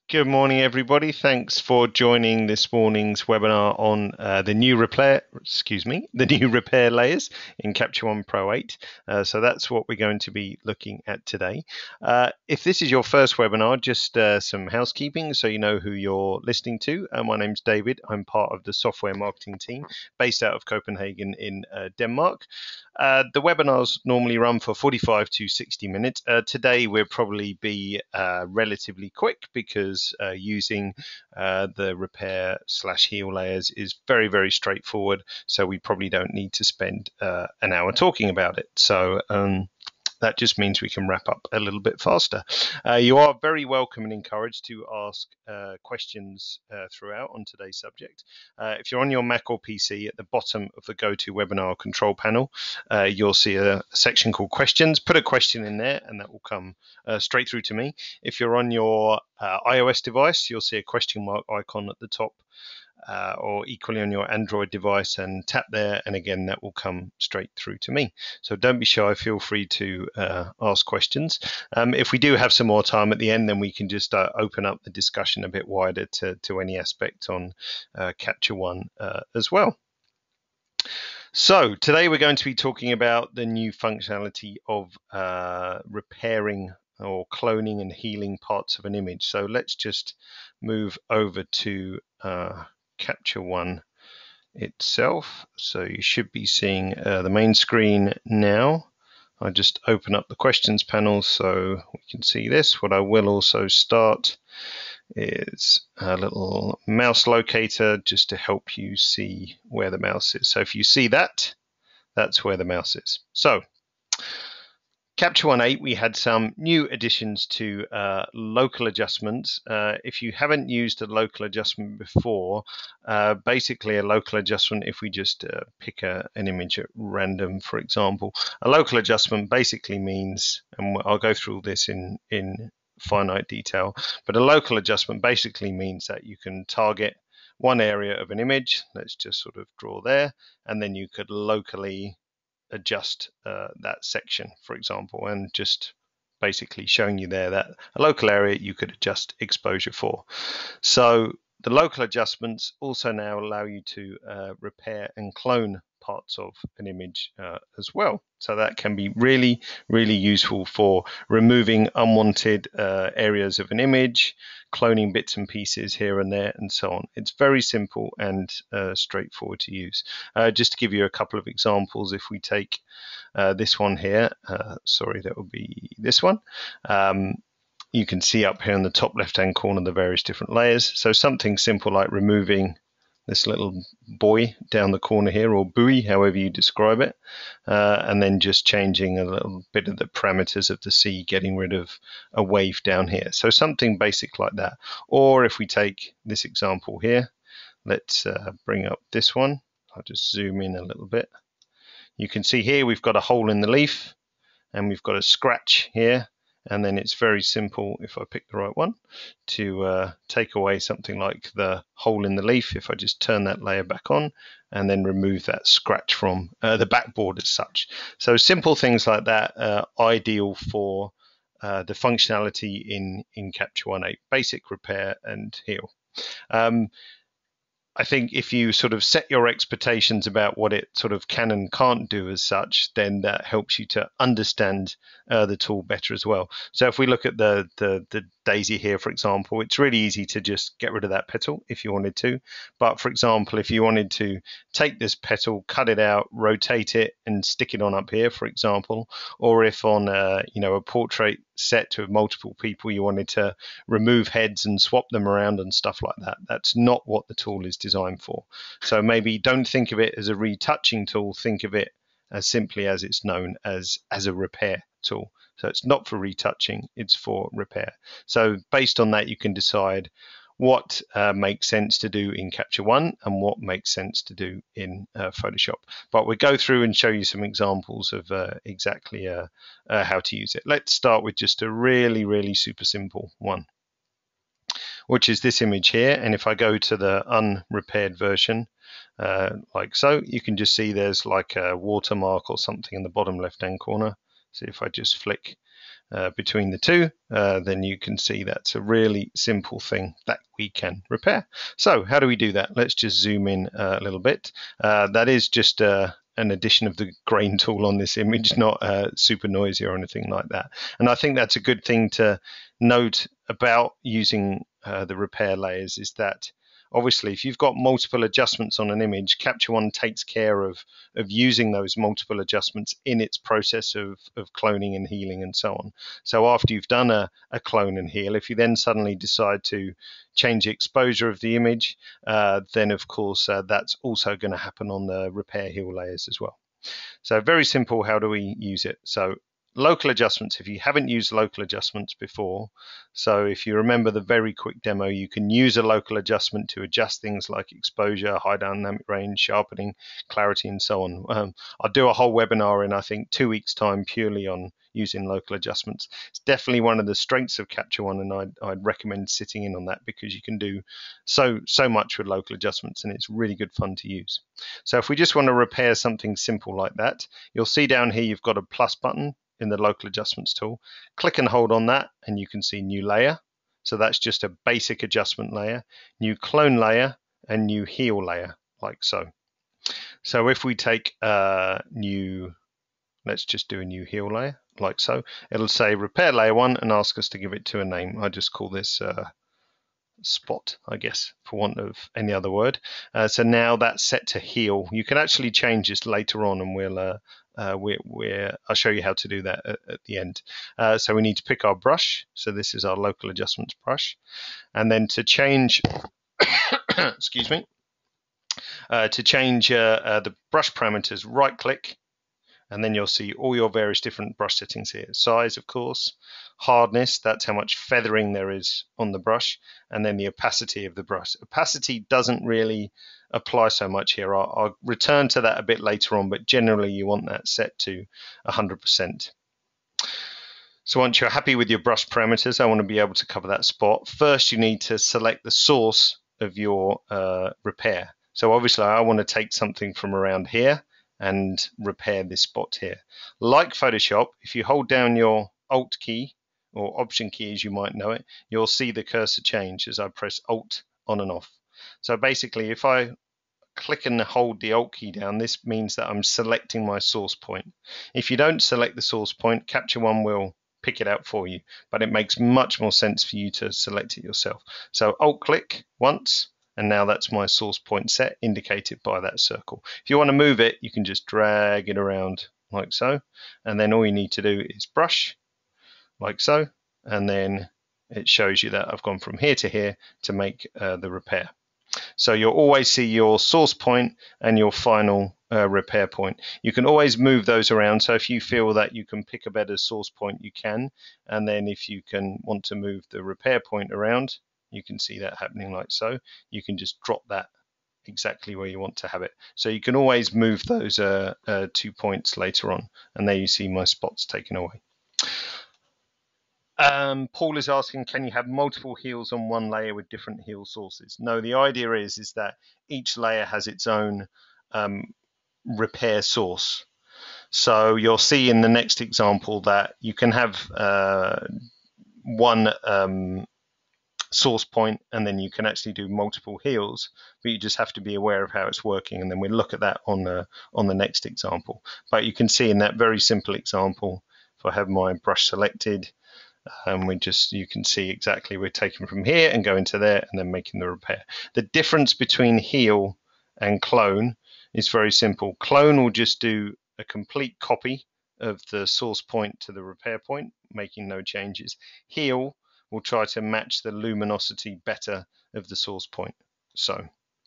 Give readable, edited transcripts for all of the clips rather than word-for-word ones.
Good morning, everybody. Thanks for joining this morning's webinar on the new repair, the new repair layers in Capture One Pro 8. So that's what we're going to be looking at today. If this is your first webinar, just some housekeeping so you know who you're listening to. My name's David. I'm part of the software marketing team based out of Copenhagen in Denmark. The webinars normally run for 45 to 60 minutes. Today we'll probably be relatively quick because using the repair/heal layers is very, very straightforward. So we probably don't need to spend an hour talking about it. So that just means we can wrap up a little bit faster. You are very welcome and encouraged to ask questions throughout on today's subject. If you're on your Mac or PC, at the bottom of the GoToWebinar control panel, you'll see a section called questions. Put a question in there and that will come straight through to me. If you're on your iOS device, you'll see a question mark icon at the top. Or equally on your Android device, and tap there, and again that will come straight through to me. So don't be shy, feel free to ask questions. If we do have some more time at the end, then we can just open up the discussion a bit wider to any aspect on Capture One as well. So today we're going to be talking about the new functionality of repairing or cloning and healing parts of an image. So let's just move over to Capture One itself. So you should be seeing the main screen now. I just open up the questions panel so we can see this. What I will also start is a little mouse locator just to help you see where the mouse is. So if you see that, that's where the mouse is. So Capture One 8, we had some new additions to local adjustments. If you haven't used a local adjustment before, basically a local adjustment, if we just pick an image at random, for example, a local adjustment basically means, and I'll go through this in finite detail, but a local adjustment basically means that you can target one area of an image. Let's just sort of draw there, and then you could locally adjust that section, for example, and just basically showing you there that a local area you could adjust exposure for. So the local adjustments also now allow you to repair and clone parts of an image as well. So that can be really, really useful for removing unwanted areas of an image, cloning bits and pieces here and there, and so on. It's very simple and straightforward to use. Just to give you a couple of examples, if we take this one here, sorry, that would be this one. You can see up here in the top left-hand corner the various different layers. So something simple like removing this little buoy down the corner here, or buoy, however you describe it, and then just changing a little bit of the parameters of the sea, getting rid of a wave down here. So something basic like that. Or if we take this example here, let's bring up this one. I'll just zoom in a little bit. You can see here we've got a hole in the leaf and we've got a scratch here. And then it's very simple, if I pick the right one, to take away something like the hole in the leaf. If I just turn that layer back on and then remove that scratch from the backboard as such. So simple things like that, ideal for the functionality in Capture One 8, basic repair and heal. I think if you sort of set your expectations about what it sort of can and can't do as such, then that helps you to understand the tool better as well. So if we look at the daisy here, for example, it's really easy to just get rid of that petal if you wanted to. But for example, if you wanted to take this petal, cut it out, rotate it and stick it on up here, for example, or if on a portrait set with multiple people, you wanted to remove heads and swap them around and stuff like that. That's not what the tool is designed for. So maybe don't think of it as a retouching tool, think of it as simply as it's known as a repair tool. So it's not for retouching, it's for repair. So based on that, you can decide what makes sense to do in Capture One and what makes sense to do in Photoshop. But we'll go through and show you some examples of exactly how to use it. Let's start with just a really, really super simple one, which is this image here. And if I go to the unrepaired version, like so, you can just see there's like a watermark or something in the bottom left-hand corner. So if I just flick between the two, then you can see that's a really simple thing that we can repair. So how do we do that? Let's just zoom in a little bit. That is just an addition of the grain tool on this image, not super noisy or anything like that. And I think that's a good thing to note about using the repair layers, is that obviously if you've got multiple adjustments on an image, Capture One takes care of using those multiple adjustments in its process of cloning and healing and so on. So after you've done a clone and heal, if you then suddenly decide to change the exposure of the image, then of course that's also going to happen on the repair heal layers as well. So very simple, how do we use it? So local adjustments, if you haven't used local adjustments before, so if you remember the very quick demo, you can use a local adjustment to adjust things like exposure, high dynamic range, sharpening, clarity, and so on. I'll do a whole webinar in, I think, 2 weeks' time purely on using local adjustments. It's definitely one of the strengths of Capture One, and I'd recommend sitting in on that because you can do so much with local adjustments, and it's really good fun to use. So if we just want to repair something simple like that, you'll see down here you've got a plus button in the local adjustments tool. Click and hold on that and you can see new layer. So that's just a basic adjustment layer, new clone layer, and new heal layer, like so. So if we take let's just do a new heal layer, like so. It'll say repair layer 1 and ask us to give it to a name. I just call this spot, I guess, for want of any other word. So now that's set to heal. You can actually change this later on, and I'll show you how to do that at the end. So we need to pick our brush. So this is our local adjustments brush, and then to change, excuse me, to change the brush parameters, right-click. And then you'll see all your various different brush settings here. Size, of course, hardness, that's how much feathering there is on the brush, and then the opacity of the brush. Opacity doesn't really apply so much here. I'll return to that a bit later on, but generally you want that set to 100%. So once you're happy with your brush parameters, I want to be able to cover that spot. First, you need to select the source of your repair. So obviously I want to take something from around here and repair this spot here. Like Photoshop, if you hold down your Alt key, or Option key as you might know it, you'll see the cursor change as I press Alt on and off. So basically, if I click and hold the Alt key down, this means that I'm selecting my source point. If you don't select the source point, Capture One will pick it out for you, but it makes much more sense for you to select it yourself. So Alt click once, and now that's my source point set, indicated by that circle. If you want to move it, you can just drag it around like so, and then all you need to do is brush, like so, and then it shows you that I've gone from here to here to make the repair. So you'll always see your source point and your final repair point. You can always move those around, so if you feel that you can pick a better source point, you can, and then if you want to move the repair point around, you can see that happening like so. You can just drop that exactly where you want to have it. So you can always move those 2 points later on, and there you see my spots taken away. Paul is asking, can you have multiple heals on one layer with different heal sources? No, the idea is that each layer has its own repair source. So you'll see in the next example that you can have one source point, and then you can actually do multiple heals, but you just have to be aware of how it's working, and then we'll look at that on the next example. But you can see in that very simple example, if I have my brush selected, you can see exactly we're taking from here and going to there and then making the repair. The difference between heal and clone is very simple. Clone will just do a complete copy of the source point to the repair point, making no changes. Heal will try to match the luminosity better of the source point. So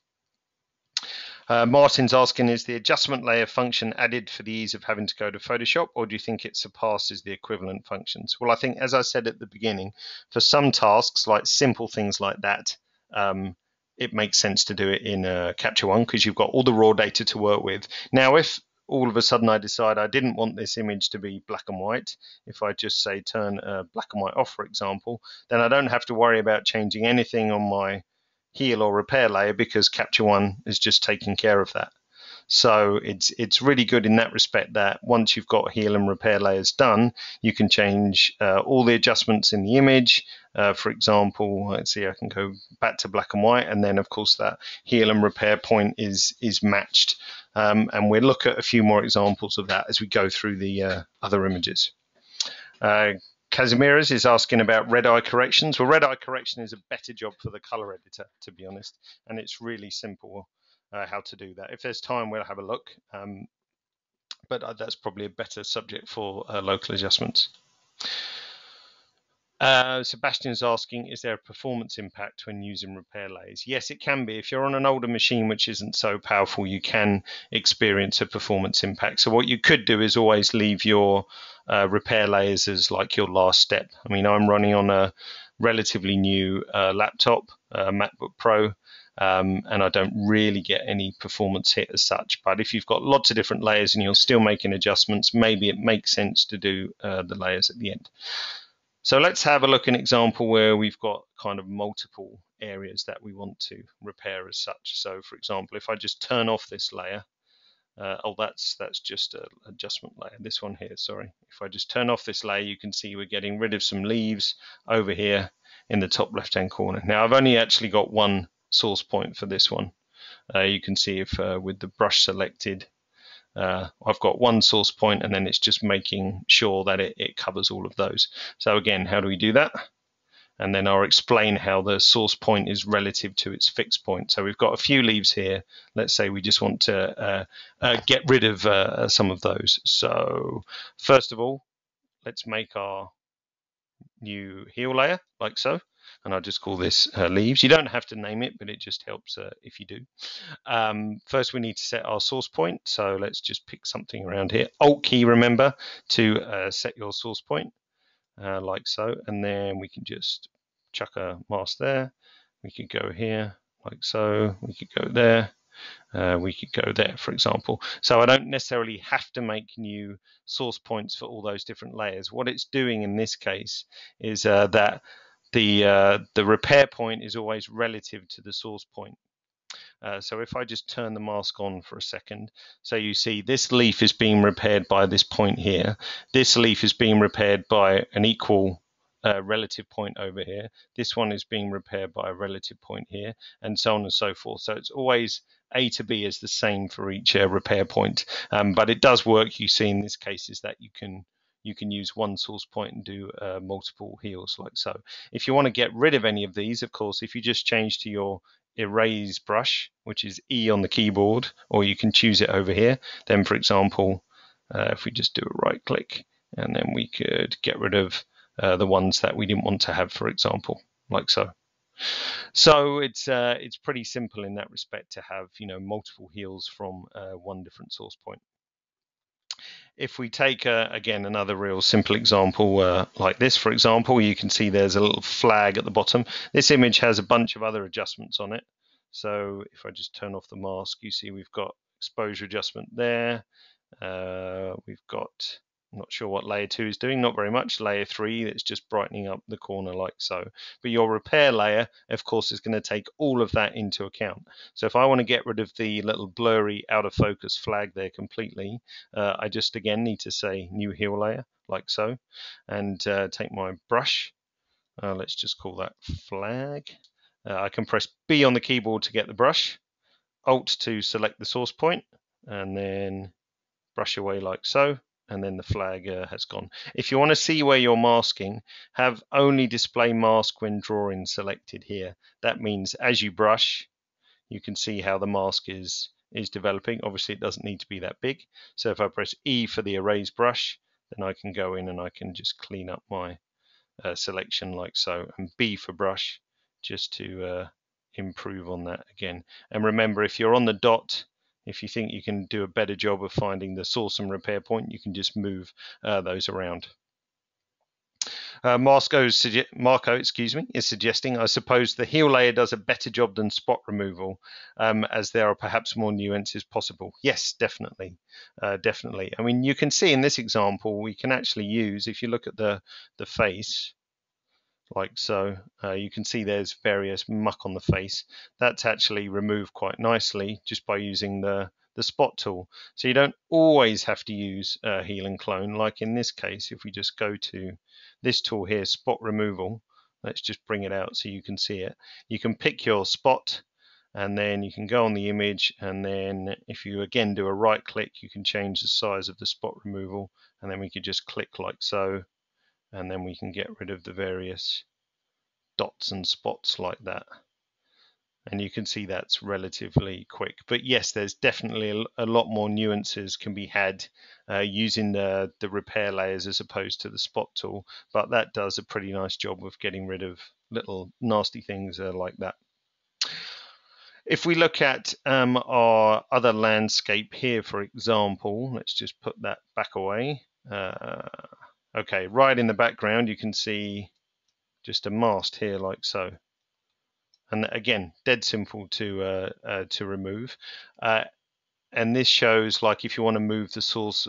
Martin's asking, is the adjustment layer function added for the ease of having to go to Photoshop, or do you think it surpasses the equivalent functions? Well, I think, as I said at the beginning, for some tasks, like simple things like that, it makes sense to do it in Capture One because you've got all the raw data to work with. Now, if all of a sudden I decide I didn't want this image to be black and white, if I just say turn black and white off, for example, then I don't have to worry about changing anything on my heal or repair layer because Capture One is just taking care of that. So it's really good in that respect that once you've got heal and repair layers done, you can change all the adjustments in the image. For example, let's see, I can go back to black and white, and then of course that heal and repair point is matched. And we'll look at a few more examples of that as we go through the other images. Casimiras is asking about red eye corrections. Well, red eye correction is a better job for the color editor, to be honest, and it's really simple how to do that. If there's time, we'll have a look, but that's probably a better subject for local adjustments. Sebastian's asking, is there a performance impact when using repair layers? Yes, it can be. If you're on an older machine which isn't so powerful, you can experience a performance impact. So what you could do is always leave your repair layers as like your last step. I mean, I'm running on a relatively new laptop, MacBook Pro, and I don't really get any performance hit as such. But if you've got lots of different layers and you're still making adjustments, maybe it makes sense to do the layers at the end. So let's have a look at an example where we've got kind of multiple areas that we want to repair as such. So for example, if I just turn off this layer, that's just an adjustment layer, this one here, sorry. If I just turn off this layer, you can see we're getting rid of some leaves over here in the top left-hand corner. Now I've only actually got one source point for this one. You can see if with the brush selected, I've got one source point, and then it's just making sure that it covers all of those. So again, how do we do that? And then I'll explain how the source point is relative to its fixed point. So we've got a few leaves here. Let's say we just want to get rid of some of those. So first of all, let's make our new heal layer like so. And I'll just call this leaves. You don't have to name it, but it just helps if you do. First, we need to set our source point. So let's just pick something around here. Alt key, remember, to set your source point, like so. And then we can just chuck a mask there. We could go here, like so. We could go there. We could go there, for example. So I don't necessarily have to make new source points for all those different layers. What it's doing in this case is that the repair point is always relative to the source point. So if I just turn the mask on for a second, so you see this leaf is being repaired by this point here. This leaf is being repaired by an equal relative point over here. This one is being repaired by a relative point here, and so on and so forth. So it's always A to B is the same for each repair point. But it does work, you see in this case, is that you can use one source point and do multiple heals like so. If you want to get rid of any of these, of course, if you just change to your erase brush, which is E on the keyboard, or you can choose it over here, then for example, if we just do a right click, and then we could get rid of the ones that we didn't want to have, for example, like so. So it's pretty simple in that respect to have multiple heals from one different source point. If we take, again, another real simple example like this, for example, you can see there's a little flag at the bottom. This image has a bunch of other adjustments on it. So if I just turn off the mask, you see we've got exposure adjustment there. We've got, I'm not sure what layer 2 is doing, not very much. Layer 3, it's just brightening up the corner like so. But your repair layer, of course, is going to take all of that into account. So if I want to get rid of the little blurry out of focus flag there completely, I just again need to say new heal layer like so, and take my brush. Let's just call that flag. I can press B on the keyboard to get the brush, Alt to select the source point, and then brush away like so, and then the flag has gone. If you want to see where you're masking, have only display mask when drawing selected here. That means as you brush, you can see how the mask is developing. Obviously, it doesn't need to be that big. So if I press E for the erase brush, then I can go in and I can just clean up my selection like so, and B for brush, just to improve on that again. And remember, if you're on the dot, if you think you can do a better job of finding the source and repair point, you can just move those around. Marco, is suggesting, I suppose the heal layer does a better job than spot removal, as there are perhaps more nuances possible. Yes, definitely. Definitely. I mean, you can see in this example, we can actually use, if you look at the face, like so, you can see there's various muck on the face. That's actually removed quite nicely just by using the the spot tool. So you don't always have to use heal and clone. Like in this case, if we just go to this tool here, spot removal, let's just bring it out so you can see it. You can pick your spot, and then you can go on the image, and then if you again do a right click, you can change the size of the spot removal, and then we could just click like so, and then we can get rid of the various dots and spots like that. And you can see that's relatively quick. But yes, there's definitely a lot more nuances can be had using the repair layers as opposed to the spot tool, but that does a pretty nice job of getting rid of little nasty things like that. If we look at our other landscape here, for example, let's just put that back away. Okay, right in the background, you can see just a mast here like so. And again, dead simple to remove. And this shows, like, if you want to move the source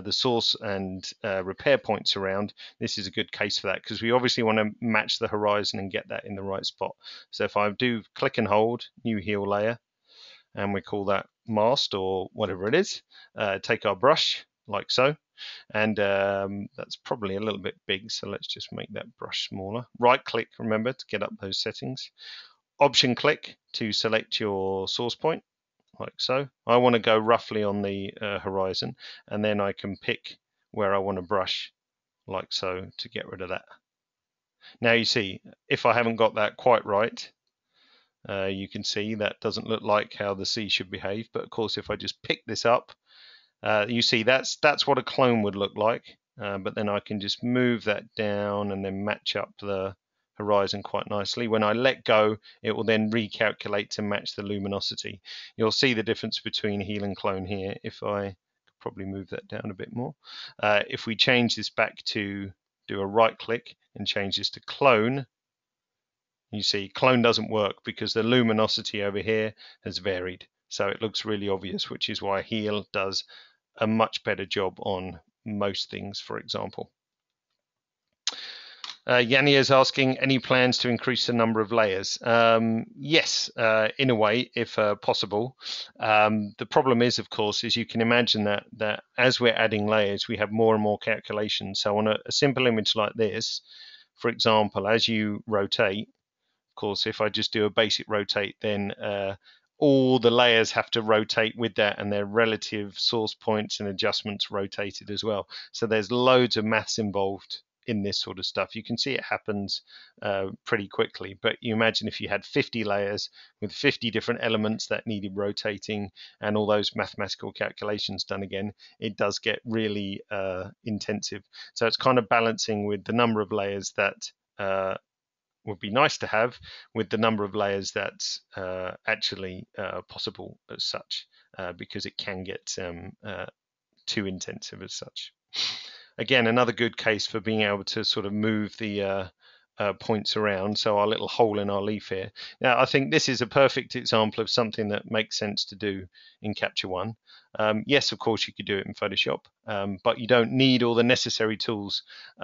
and repair points around, this is a good case for that, because we obviously want to match the horizon and get that in the right spot. So if I do click and hold, new heal layer, and we call that mast or whatever it is, take our brush like so, and that's probably a little bit big, so let's just make that brush smaller. Right click, remember, to get up those settings. Option click to select your source point, like so. I want to go roughly on the horizon, and then I can pick where I want to brush, like so, to get rid of that. Now you see, if I haven't got that quite right, you can see that doesn't look like how the sea should behave. But of course, if I just pick this up, you see that's what a clone would look like. But then I can just move that down and then match up the horizon quite nicely. When I let go, it will then recalculate to match the luminosity. You'll see the difference between heal and clone here. If I could probably move that down a bit more. If we change this back to do a right click and change this to clone, you see clone doesn't work because the luminosity over here has varied. So it looks really obvious, which is why heal does a much better job on most things, for example. Yanni is asking, any plans to increase the number of layers? Yes, in a way, if possible. The problem is, of course, is you can imagine that as we're adding layers, we have more and more calculations. So on a simple image like this, for example, as you rotate, of course, if I just do a basic rotate, then all the layers have to rotate with that, and their relative source points and adjustments rotated as well. So there's loads of maths involved in this sort of stuff. You can see it happens pretty quickly, but you imagine if you had 50 layers with 50 different elements that needed rotating and all those mathematical calculations done again, it does get really intensive. So it's kind of balancing with the number of layers that would be nice to have with the number of layers that's actually possible as such, because it can get too intensive as such. Again, another good case for being able to sort of move the points around. So our little hole in our leaf here. Now, I think this is a perfect example of something that makes sense to do in Capture One. Yes, of course, you could do it in Photoshop, but you don't need all the necessary tools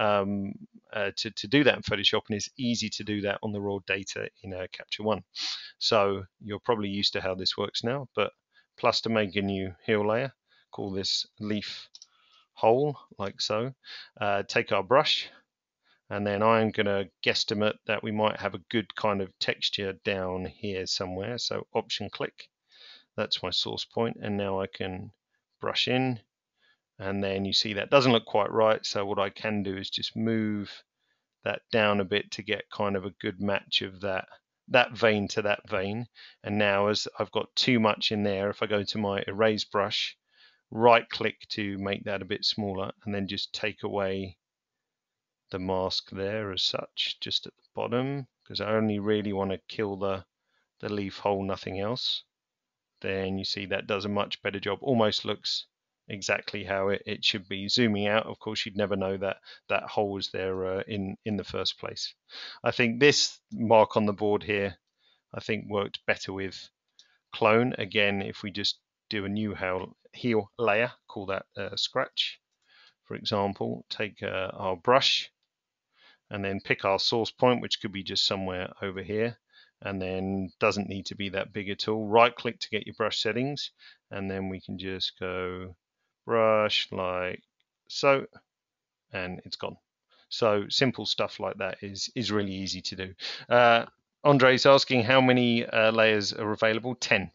to do that in Photoshop, and it's easy to do that on the raw data in Capture One. So you're probably used to how this works now, but plus to make a new heal layer, call this leaf hole, like so. Take our brush, and then I'm going to guesstimate that we might have a good kind of texture down here somewhere. So option click, that's my source point, and now I can brush in, and then you see that doesn't look quite right. So what I can do is just move that down a bit to get kind of a good match of that vein to that vein. And now, as I've got too much in there, if I go to my erase brush, right click to make that a bit smaller, and then just take away the mask there as such, just at the bottom, because I only really want to kill the leaf hole, nothing else. Then you see that does a much better job, almost looks exactly how it should be. Zooming out, of course, you'd never know that that hole was there in the first place. I think this mark on the board here, I think worked better with clone. Again, if we just do a new heal layer, call that scratch, for example, take our brush and then pick our source point, which could be just somewhere over here, and then doesn't need to be that big at all. Right click to get your brush settings, and then we can just go brush like so, and it's gone. So simple stuff like that is really easy to do. Andre's asking how many layers are available. 10.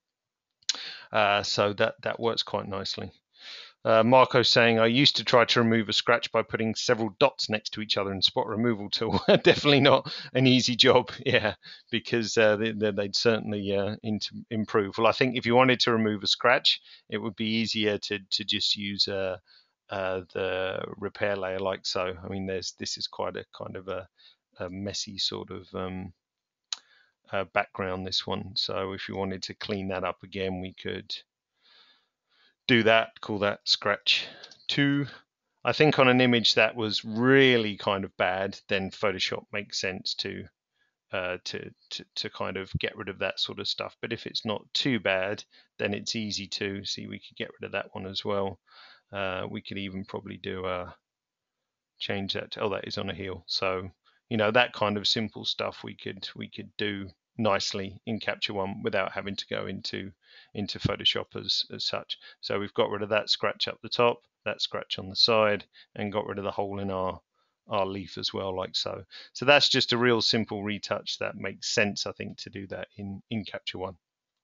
So that works quite nicely. Marco's saying, I used to try to remove a scratch by putting several dots next to each other in spot removal tool. Definitely not an easy job, yeah, because they'd certainly improve. Well, I think if you wanted to remove a scratch, it would be easier to just use the repair layer like so. I mean, this is quite a kind of a messy sort of background, this one. So if you wanted to clean that up again, we could do that, call that scratch 2. I think on an image that was really kind of bad, then Photoshop makes sense to kind of get rid of that sort of stuff. But if it's not too bad, then it's easy to see. We could get rid of that one as well. We could even probably do change that to, oh, that is on a heel. So that kind of simple stuff we could do nicely in Capture One without having to go into Photoshop as such. So we've got rid of that scratch up the top, that scratch on the side, and got rid of the hole in our leaf as well, like so. So that's just a real simple retouch that makes sense, I think, to do that in Capture One.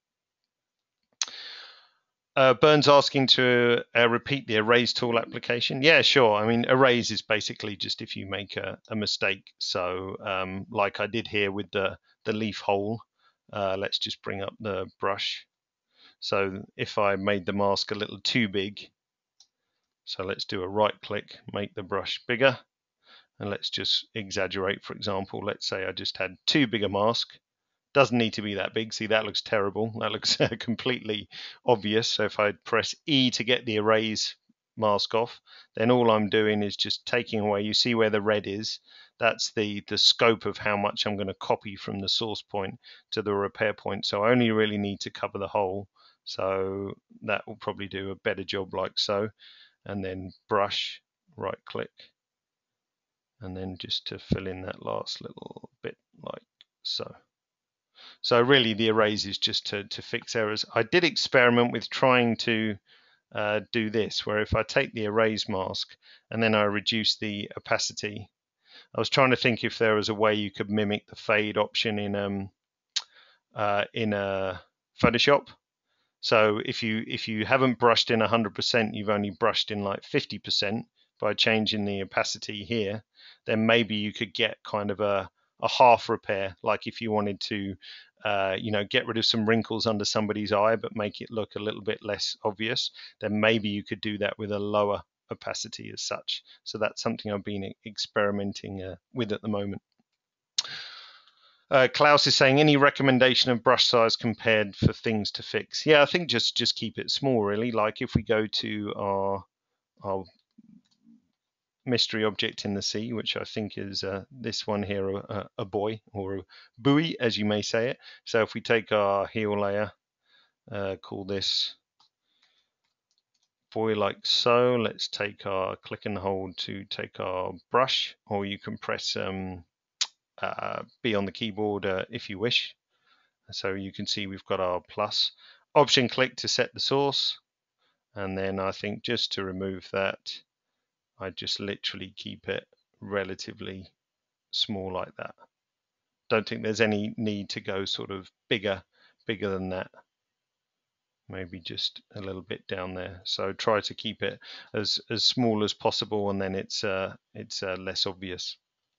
Bern's asking to repeat the erase tool application. Yeah, sure. I mean, erase is basically just if you make a mistake. So like I did here with the leaf hole, let's just bring up the brush. So if I made the mask a little too big, so let's do a right click, make the brush bigger, and let's just exaggerate. For example, let's say I just had too big a mask. Doesn't need to be that big. See, that looks terrible. That looks completely obvious. So if I press E to get the erase mask off, then all I'm doing is just taking away. You see where the red is? That's the scope of how much I'm going to copy from the source point to the repair point. So I only really need to cover the hole. So that will probably do a better job like so. And then brush, right click, and then just to fill in that last little bit like so. So really the erase is just to fix errors. I did experiment with trying to do this, where if I take the erase mask and then I reduce the opacity, I was trying to think if there was a way you could mimic the fade option in Photoshop. So if you haven't brushed in 100%, you've only brushed in like 50% by changing the opacity here, then maybe you could get kind of a half repair, like if you wanted to get rid of some wrinkles under somebody's eye but make it look a little bit less obvious, then maybe you could do that with a lower opacity as such. So that's something I've been experimenting with at the moment. Klaus is saying, any recommendation of brush size compared for things to fix? Yeah, I think just keep it small, really. Like if we go to our mystery object in the sea, which I think is this one here, a buoy or a buoy, as you may say it. So if we take our heel layer, call this buoy like so. Let's take our click and hold to take our brush, or you can press B on the keyboard if you wish. So you can see we've got our plus. Option click to set the source, and then I think just to remove that, I just literally keep it relatively small like that. Don't think there's any need to go sort of bigger than that. Maybe just a little bit down there. So try to keep it as small as possible, and then it's less obvious.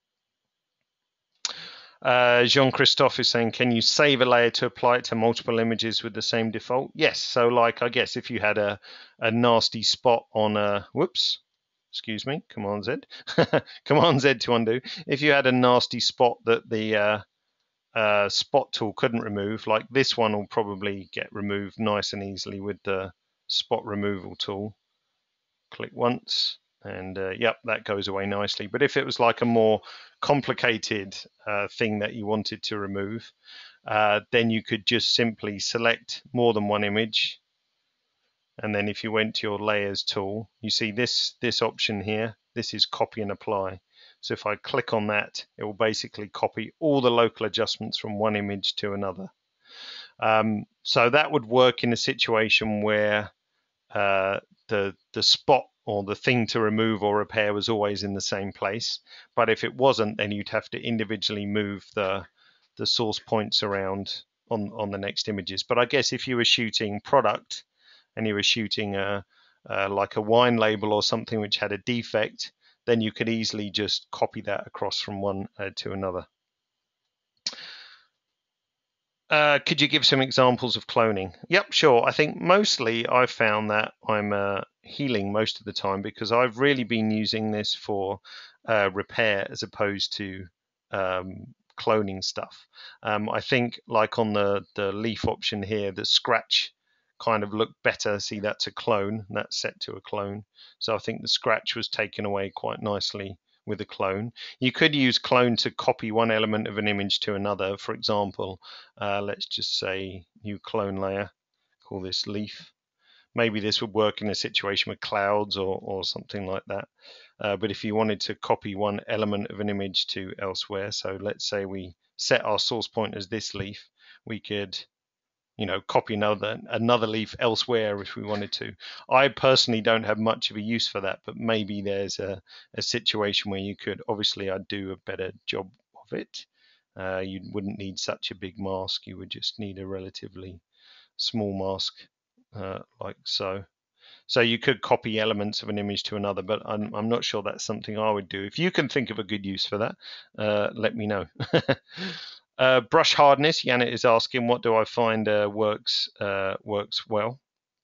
Jean-Christophe is saying, can you save a layer to apply it to multiple images with the same default? Yes. So like, I guess if you had a nasty spot on a, whoops, excuse me, Command Z, Command Z to undo. If you had a nasty spot that the spot tool couldn't remove, like this one will probably get removed nice and easily with the spot removal tool. Click once, and yep, that goes away nicely. But if it was like a more complicated thing that you wanted to remove, then you could just simply select more than one image, and then if you went to your layers tool, you see this option here. This is copy and apply. So if I click on that, it will basically copy all the local adjustments from one image to another. So that would work in a situation where the spot or the thing to remove or repair was always in the same place. But if it wasn't, then you'd have to individually move the source points around on the next images. But I guess if you were shooting product and you were shooting like a wine label or something which had a defect, then you could easily just copy that across from one to another. Could you give some examples of cloning? Yep, sure. I think mostly I've found that I'm healing most of the time because I've really been using this for repair as opposed to cloning stuff. I think like on the leaf option here, the scratch kind of looked better. See, that's a clone. That's set to a clone. So I think the scratch was taken away quite nicely with a clone. You could use clone to copy one element of an image to another. For example, let's just say new clone layer, call this leaf. Maybe this would work in a situation with clouds or something like that. But if you wanted to copy one element of an image to elsewhere, so let's say we set our source point as this leaf, we could copy another leaf elsewhere if we wanted to. I personally don't have much of a use for that, but maybe there's a situation where you could. Obviously, I'd do a better job of it. You wouldn't need such a big mask. You would just need a relatively small mask like so. So you could copy elements of an image to another, but I'm not sure that's something I would do. If you can think of a good use for that, let me know. Brush hardness, Janet is asking, what do I find works well?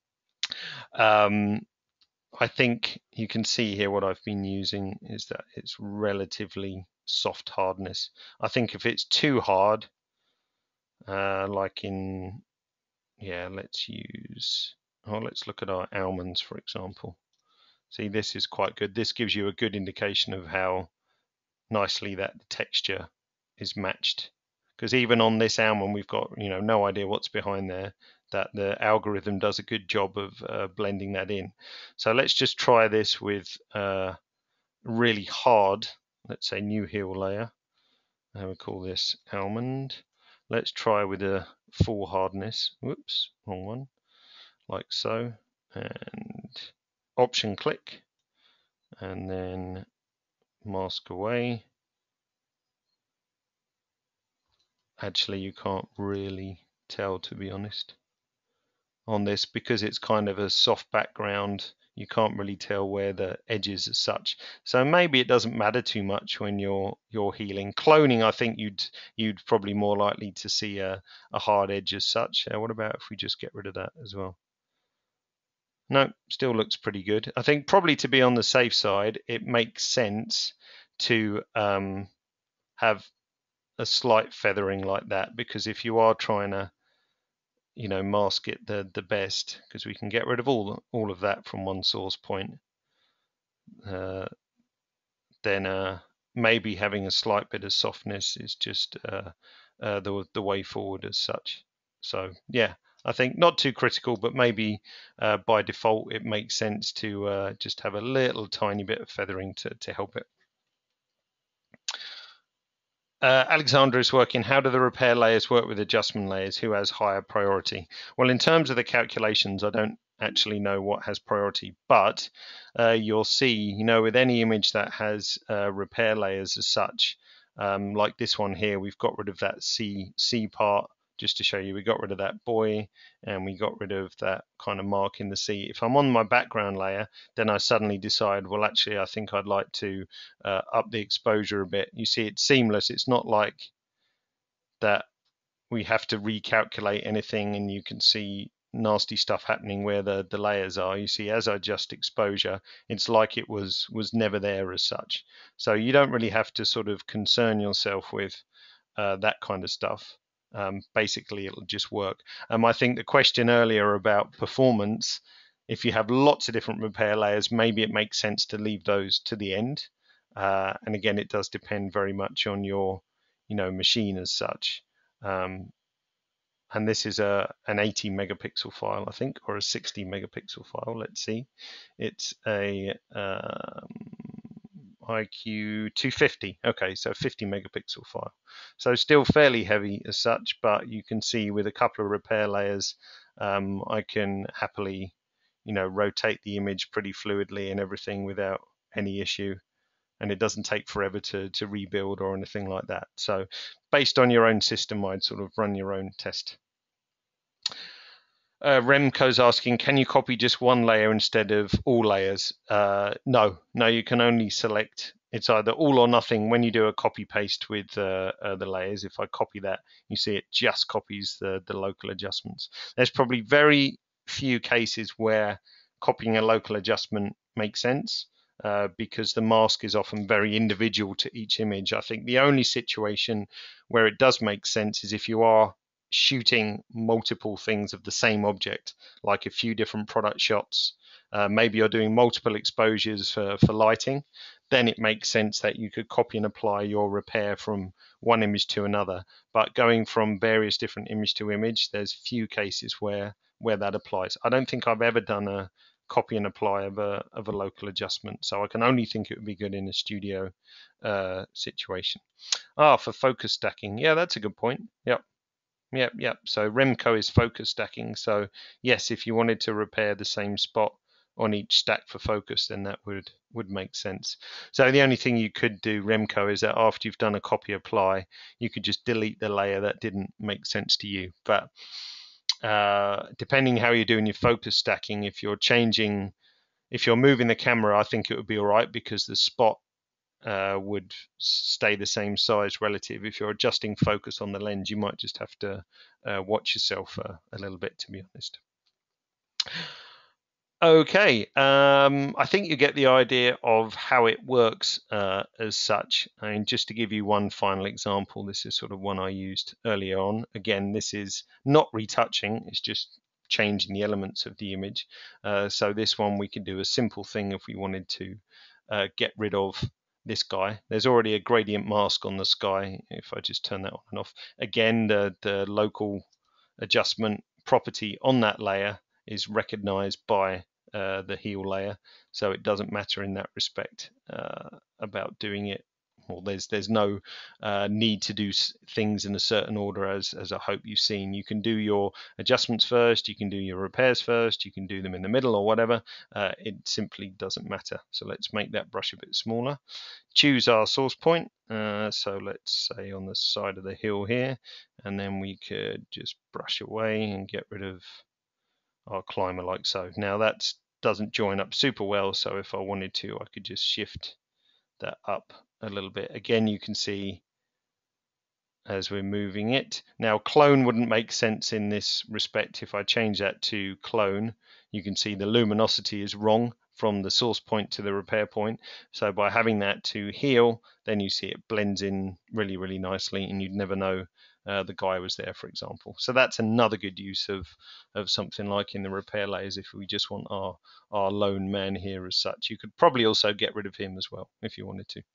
I think you can see here what I've been using is that it's relatively soft hardness. I think if it's too hard, like in, let's look at our almonds, for example. See, this is quite good. This gives you a good indication of how nicely that texture is matched. Because even on this almond, we've got no idea what's behind there. That the algorithm does a good job of blending that in. So let's just try this with really hard, let's say new heal layer. And we'll call this almond. Let's try with a full hardness. Whoops, wrong one. Like so. And option click. And then mask away. Actually, you can't really tell, to be honest, on this because it's kind of a soft background. You can't really tell where the edges as such. So maybe it doesn't matter too much when you're healing. Cloning, I think you'd probably more likely to see a hard edge as such. What about if we just get rid of that as well? No, still looks pretty good. I think probably to be on the safe side, it makes sense to have a slight feathering like that, because if you are trying to mask it the best, because we can get rid of all of that from one source point, then maybe having a slight bit of softness is just the way forward as such. So yeah, I think not too critical, but maybe by default it makes sense to just have a little tiny bit of feathering to help it. Alexandra is working. How do the repair layers work with adjustment layers? Who has higher priority? Well, in terms of the calculations, I don't actually know what has priority, but you'll see, with any image that has repair layers as such, like this one here, we've got rid of that C part just to show you. We got rid of that buoy and we got rid of that kind of mark in the sea. If I'm on my background layer, then I suddenly decide, well, actually, I think I'd like to up the exposure a bit. You see, it's seamless. It's not like that we have to recalculate anything and you can see nasty stuff happening where the layers are. You see, as I adjust exposure, it's like it was never there as such. So you don't really have to sort of concern yourself with that kind of stuff. Basically, it'll just work. I think the question earlier about performance, if you have lots of different repair layers, maybe it makes sense to leave those to the end. And again, it does depend very much on your machine as such. And this is an 80 megapixel file, I think, or a 60 megapixel file. Let's see. It's a, I IQ 250. Okay, so 50 megapixel file. So still fairly heavy as such, but you can see with a couple of repair layers, I can happily, rotate the image pretty fluidly and everything without any issue. And it doesn't take forever to rebuild or anything like that. So based on your own system, I'd sort of run your own test. Remco's asking, can you copy just one layer instead of all layers? No, you can only select. It's either all or nothing when you do a copy paste with the layers. If I copy that, you see it just copies the local adjustments. There's probably very few cases where copying a local adjustment makes sense because the mask is often very individual to each image. I think the only situation where it does make sense is if you are shooting multiple things of the same object, like a few different product shots. Maybe you're doing multiple exposures for lighting, then it makes sense that you could copy and apply your repair from one image to another. But going from various different image to image, there's few cases where that applies. I don't think I've ever done a copy and apply of a local adjustment, so I can only think it would be good in a studio situation. For focus stacking, yeah, that's a good point. Yep. So Remco is focus stacking. So yes, if you wanted to repair the same spot on each stack for focus, then that would make sense. So the only thing you could do, Remco, is that after you've done a copy apply, you could just delete the layer that didn't make sense to you. But depending how you're doing your focus stacking, if you're moving the camera, I think it would be all right because the spot would stay the same size relative. If you're adjusting focus on the lens, you might just have to watch yourself a little bit, to be honest. Okay, I think you get the idea of how it works as such. I mean, just to give you one final example, this is sort of one I used earlier on. Again, this is not retouching, it's just changing the elements of the image. So this one we can do a simple thing if we wanted to get rid of this guy. There's already a gradient mask on the sky. If I just turn that on and off, again, the local adjustment property on that layer is recognized by the heel layer, so it doesn't matter in that respect about doing it. Well, there's no need to do things in a certain order, as I hope you've seen. You can do your adjustments first, you can do your repairs first, you can do them in the middle or whatever. It simply doesn't matter. So let's make that brush a bit smaller. Choose our source point. So let's say on the side of the hill here, and then we could just brush away and get rid of our climber like so. Now that doesn't join up super well, so if I wanted to, I could just shift that up a little bit. Again, you can see as we're moving it. Now, clone wouldn't make sense in this respect. If I change that to clone, you can see the luminosity is wrong from the source point to the repair point. So by having that to heel, then you see it blends in really, really nicely, and you'd never know the guy was there, for example. So that's another good use of something like in the repair layers. If we just want our lone man here as such, you could probably also get rid of him as well if you wanted to.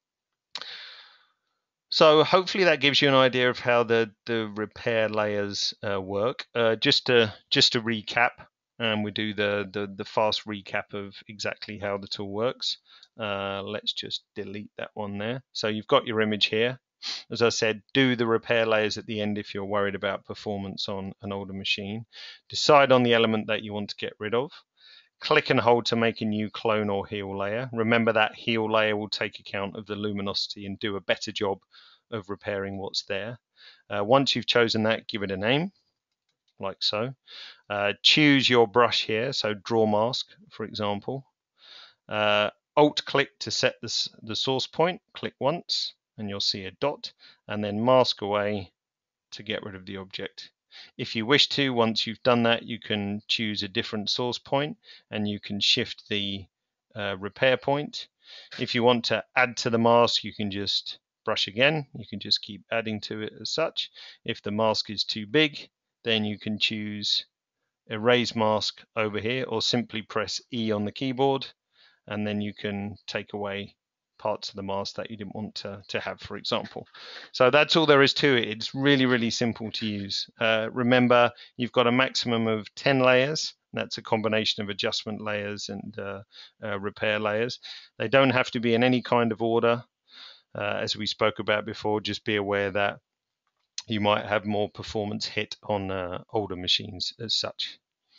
So hopefully that gives you an idea of how the repair layers work. Just to recap, and we do the fast recap of exactly how the tool works. Let's just delete that one there. So you've got your image here. As I said, do the repair layers at the end if you're worried about performance on an older machine. Decide on the element that you want to get rid of. Click and hold to make a new clone or heel layer. Remember that heel layer will take account of the luminosity and do a better job of repairing what's there. Once you've chosen that, give it a name, like so. Choose your brush here, so draw mask, for example. Alt-click to set the source point. Click once, and you'll see a dot, and then mask away to get rid of the object. If you wish to, once you've done that, you can choose a different source point and you can shift the repair point. If you want to add to the mask, you can just brush again. You can just keep adding to it as such. If the mask is too big, then you can choose erase mask over here, or simply press E on the keyboard, and then you can take away parts of the mask that you didn't want to have, for example. So that's all there is to it. It's really, really simple to use. Remember, you've got a maximum of 10 layers, That's a combination of adjustment layers and repair layers. They don't have to be in any kind of order. As we spoke about before, just be aware that you might have more performance hit on older machines as such.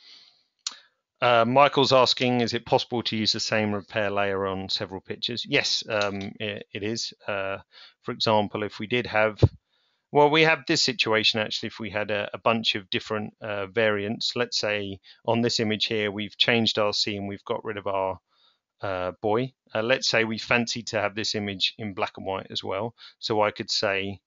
Michael's asking, is it possible to use the same repair layer on several pictures? Yes, it is. For example, if we did have, well, we have this situation actually, if we had a bunch of different variants, let's say on this image here, we've changed our scene, we've got rid of our boy. Let's say we fancy to have this image in black and white as well. So I could say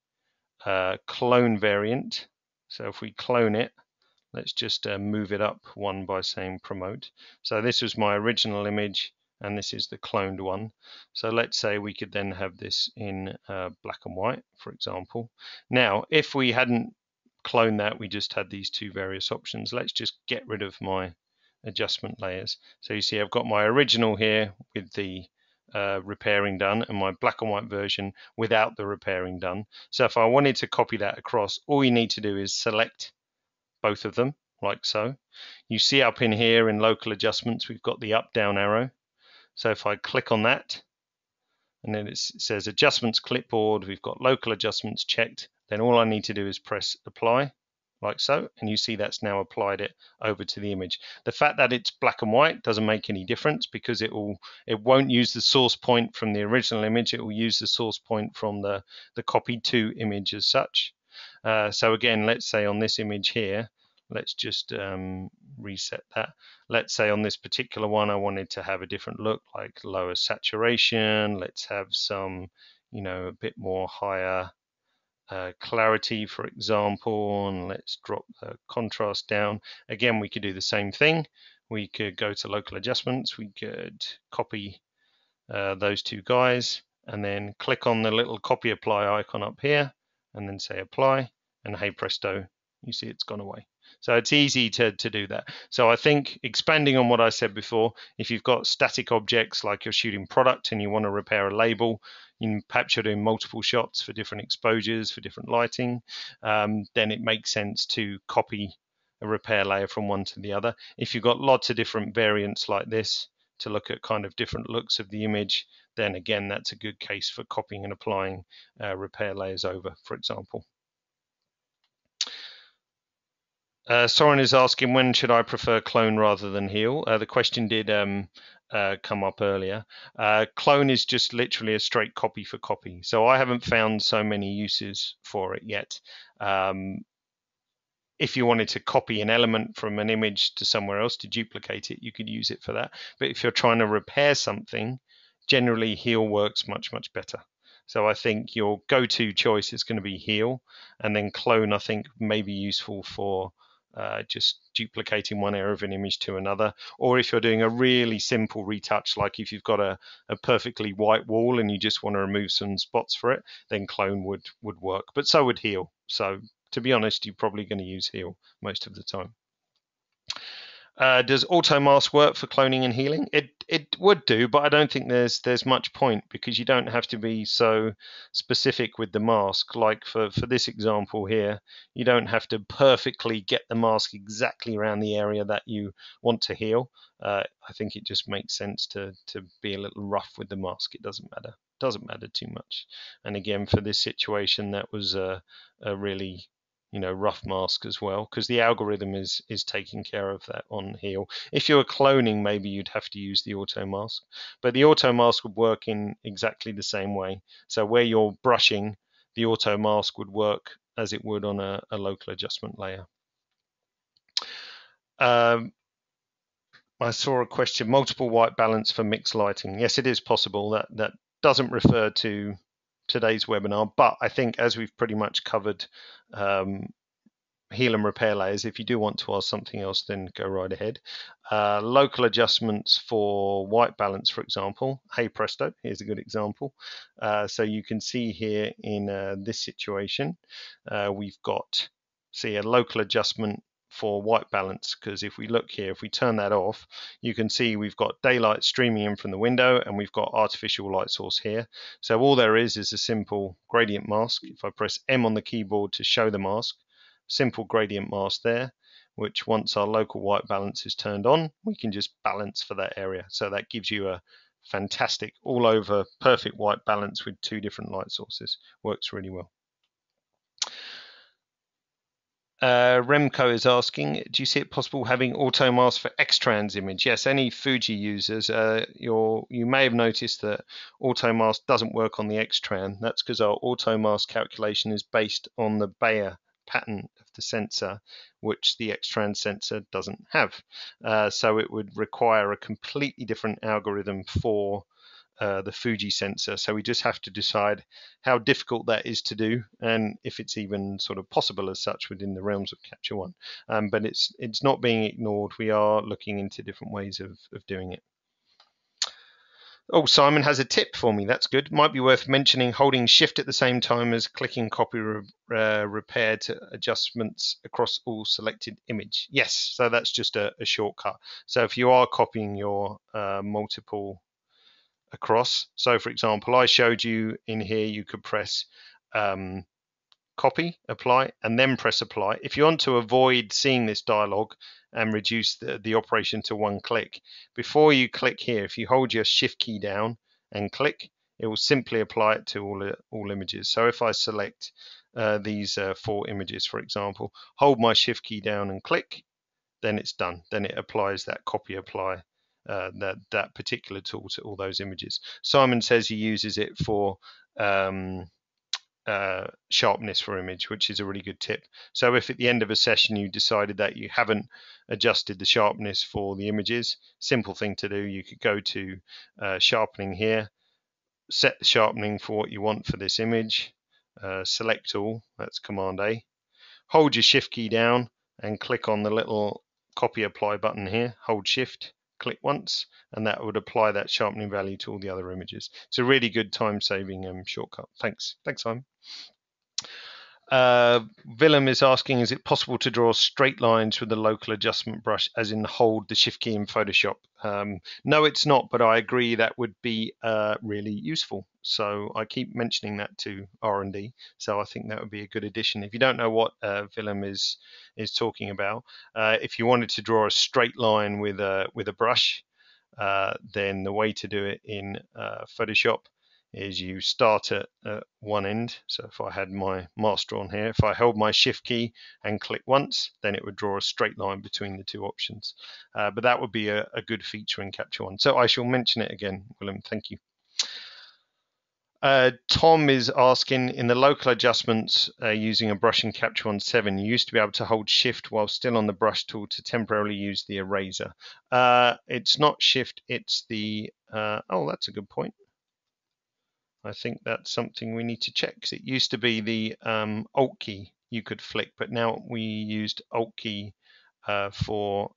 clone variant. So if we clone it, let's just move it up one by saying promote. So this was my original image, and this is the cloned one. So let's say we could then have this in black and white, for example. Now, if we hadn't cloned that, we just had these two various options. Let's just get rid of my adjustment layers. So you see I've got my original here with the repairing done, and my black and white version without the repairing done. So if I wanted to copy that across, all you need to do is select both of them like so. You see up in here in local adjustments, we've got the up down arrow. So if I click on that, and then it says adjustments clipboard, we've got local adjustments checked, then all I need to do is press apply like so, and you see that's now applied it over to the image. The fact that it's black and white doesn't make any difference, because it won't use the source point from the original image, it will use the source point from the copied to image as such. So again, let's say on this image here, let's just reset that. Let's say on this particular one, I wanted to have a different look, like lower saturation. Let's have some, a bit more higher clarity, for example, and let's drop the contrast down. Again, we could do the same thing. We could go to local adjustments. We could copy those two guys and then click on the little copy apply icon up here and then say apply, and hey presto, you see it's gone away. So it's easy to do that. So I think, expanding on what I said before, if you've got static objects like you're shooting product and you want to repair a label, perhaps you're doing multiple shots for different exposures, for different lighting, then it makes sense to copy a repair layer from one to the other. If you've got lots of different variants like this to look at kind of different looks of the image, then again, that's a good case for copying and applying repair layers over, for example. Soren is asking, when should I prefer clone rather than heal? The question did come up earlier. Clone is just literally a straight copy for copy. So I haven't found so many uses for it yet. If you wanted to copy an element from an image to somewhere else to duplicate it, you could use it for that. But if you're trying to repair something, generally heal works much, much better. So I think your go-to choice is going to be heal, and then clone, I think, may be useful for just duplicating one area of an image to another. Or if you're doing a really simple retouch, like if you've got a perfectly white wall and you just want to remove some spots for it, then clone would work. But so would heal. So to be honest, you're probably going to use heal most of the time. Does auto mask work for cloning and healing? It would do, but I don't think there's much point, because you don't have to be so specific with the mask. Like for this example here, you don't have to perfectly get the mask exactly around the area that you want to heal. I think it just makes sense to be a little rough with the mask. It doesn't matter too much. And again, for this situation, that was a really rough mask as well, because the algorithm is taking care of that on heal. If you were cloning, maybe you'd have to use the auto mask, but the auto mask would work in exactly the same way. So where you're brushing, the auto mask would work as it would on a local adjustment layer. I saw a question, multiple white balance for mixed lighting. Yes, it is possible. That doesn't refer to today's webinar, but I think as we've pretty much covered heal and repair layers, if you do want to ask something else, then go right ahead. Local adjustments for white balance, for example. Hey presto, here's a good example. So you can see here in this situation, we've got, see, a local adjustment for white balance, because if we look here, if we turn that off, you can see we've got daylight streaming in from the window and we've got artificial light source here. So all there is a simple gradient mask. If I press M on the keyboard to show the mask, simple gradient mask there, which once our local white balance is turned on, we can just balance for that area. So that gives you a fantastic all over perfect white balance with 2 different light sources. Works really well. Remco is asking, do you see it possible having auto mask for X-Trans image? Yes, any Fuji users, you may have noticed that auto mask doesn't work on the X-Tran. That's because our auto mask calculation is based on the Bayer pattern of the sensor, which the X-Trans sensor doesn't have. So it would require a completely different algorithm for the Fuji sensor. So we just have to decide how difficult that is to do and if it's even sort of possible as such within the realms of Capture One. But it's not being ignored. We are looking into different ways of doing it. Oh, Simon has a tip for me. That's good. Might be worth mentioning holding shift at the same time as clicking copy repair to adjustments across all selected image. Yes, so that's just a shortcut. So if you are copying your multiple across. So for example, I showed you in here, you could press copy, apply, and then press apply. If you want to avoid seeing this dialog and reduce the operation to 1 click, before you click here, if you hold your shift key down and click, it will simply apply it to all images. So if I select these 4 images, for example, hold my shift key down and click, then it's done. Then it applies that copy apply that particular tool to all those images. Simon says he uses it for sharpness for image, which is a really good tip. So if at the end of a session you decided that you haven't adjusted the sharpness for the images, simple thing to do, you could go to sharpening here, set the sharpening for what you want for this image, select all, that's Command A, hold your shift key down and click on the little copy apply button here, hold shift, click once, and that would apply that sharpening value to all the other images. It's a really good time-saving shortcut. Thanks, Simon. Willem is asking, is it possible to draw straight lines with the local adjustment brush, as in hold the shift key in Photoshop? No, it's not, but I agree that would be really useful. So I keep mentioning that to R&D. So I think that would be a good addition. If you don't know what Willem is talking about, if you wanted to draw a straight line with a brush, then the way to do it in Photoshop is you start at one end. So if I had my master on here, if I held my shift key and click once, then it would draw a straight line between the 2 options. But that would be a good feature in Capture One. So I shall mention it again, Willem. Thank you. Tom is asking, in the local adjustments using a brush in Capture One 7, you used to be able to hold shift while still on the brush tool to temporarily use the eraser. It's not shift, it's the, oh, that's a good point. I think that's something we need to check, because it used to be the Alt key you could flick, but now we used Alt key for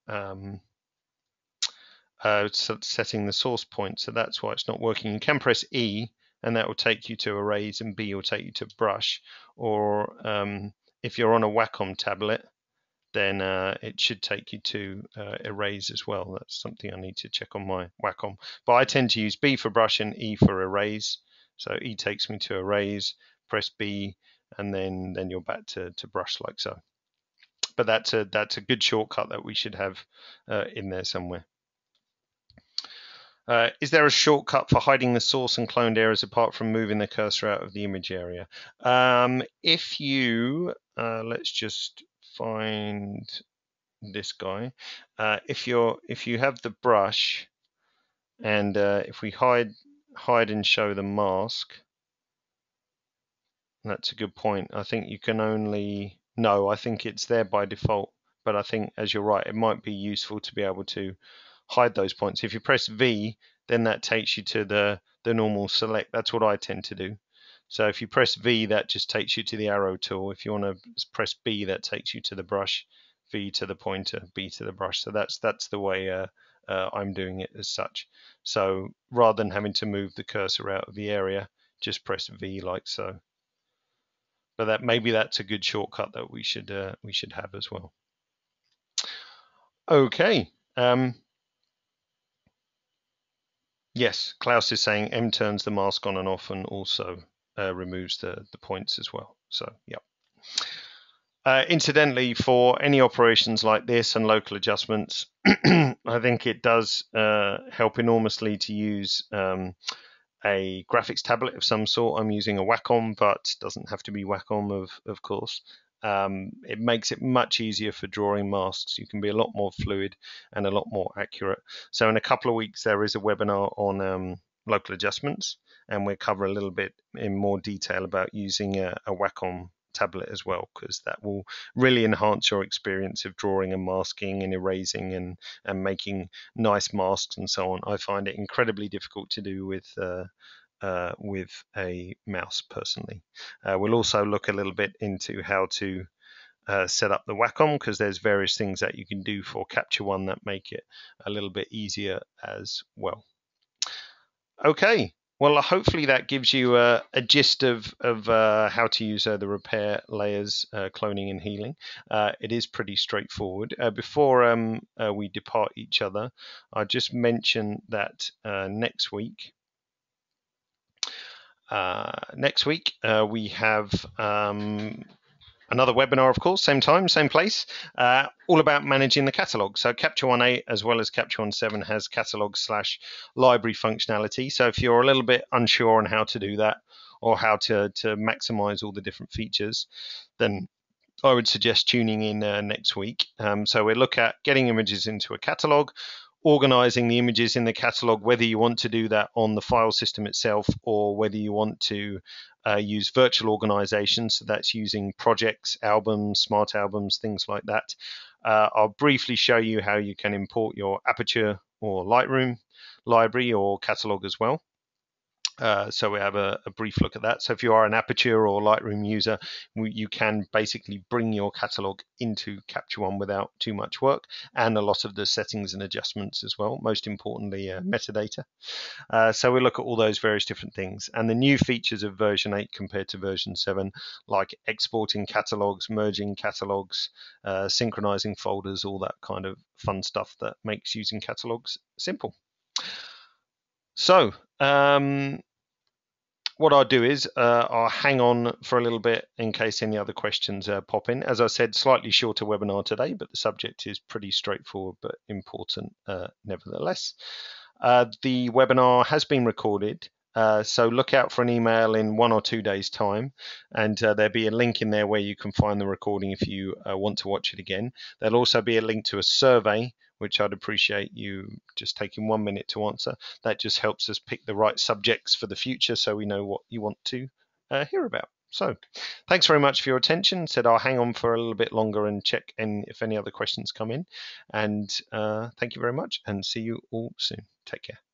setting the source point, so that's why it's not working. You can press E and that will take you to erase, and B will take you to brush, or if you're on a Wacom tablet, then it should take you to erase as well. That's something I need to check on my Wacom, but I tend to use B for brush and E for erase. So E takes me to erase, press B, and then you're back to brush like so. But that's a good shortcut that we should have in there somewhere. Is there a shortcut for hiding the source and cloned areas apart from moving the cursor out of the image area? If you, let's just find this guy. If you have the brush, and if we hide and show the mask, that's a good point. I think you can only, no, I think it's there by default, but I think, as you're right, it might be useful to be able to hide those points. If you press V, then that takes you to the normal select. That's what I tend to do. So if you press V, that just takes you to the arrow tool. If you want to press B, that takes you to the brush, V to the pointer, B to the brush. So that's the way I'm doing it as such. So rather than having to move the cursor out of the area, just press V like so. But maybe that's a good shortcut that we should have as well. Okay. Yes, Klaus is saying M turns the mask on and off, and also removes the points as well. So yeah. Incidentally, for any operations like this and local adjustments, I think it does help enormously to use a graphics tablet of some sort. I'm using a Wacom, but doesn't have to be Wacom, of course. It makes it much easier for drawing masks. You can be a lot more fluid and a lot more accurate. So in a couple of weeks, there is a webinar on local adjustments, and we'll cover a little bit in more detail about using a Wacom tablet as well, because that will really enhance your experience of drawing and masking and erasing and making nice masks and so on. I find it incredibly difficult to do with a mouse personally. We'll also look a little bit into how to set up the Wacom, because there's various things that you can do for Capture One that make it a little bit easier as well. Okay, well, hopefully that gives you a gist of how to use the repair layers, cloning and healing. It is pretty straightforward. Before we depart each other, I just mention that next week we have another webinar, of course, same time, same place, all about managing the catalog. So Capture One 8 as well as Capture One 7 has catalog/library functionality. So if you're a little bit unsure on how to do that or how to maximize all the different features, then I would suggest tuning in next week. So we'll look at getting images into a catalog, organizing the images in the catalog, whether you want to do that on the file system itself or whether you want to use virtual organization. So that's using projects, albums, smart albums, things like that. I'll briefly show you how you can import your Aperture or Lightroom library or catalog as well. So we have a brief look at that. So if you are an Aperture or Lightroom user, you can basically bring your catalog into Capture One without too much work, and a lot of the settings and adjustments as well, most importantly metadata. So we look at all those various different things and the new features of version 8 compared to version 7, like exporting catalogs, merging catalogs, synchronizing folders, all that kind of fun stuff that makes using catalogs simple. So what I'll do is I'll hang on for a little bit in case any other questions pop in. As I said, slightly shorter webinar today, but the subject is pretty straightforward but important nevertheless. The webinar has been recorded, so look out for an email in 1 or 2 days' time, and there'll be a link in there where you can find the recording if you want to watch it again. There'll also be a link to a survey, which I'd appreciate you just taking 1 minute to answer. That just helps us pick the right subjects for the future so we know what you want to hear about. So thanks very much for your attention. Said I'll hang on for a little bit longer and check in if any other questions come in. And thank you very much and see you all soon. Take care.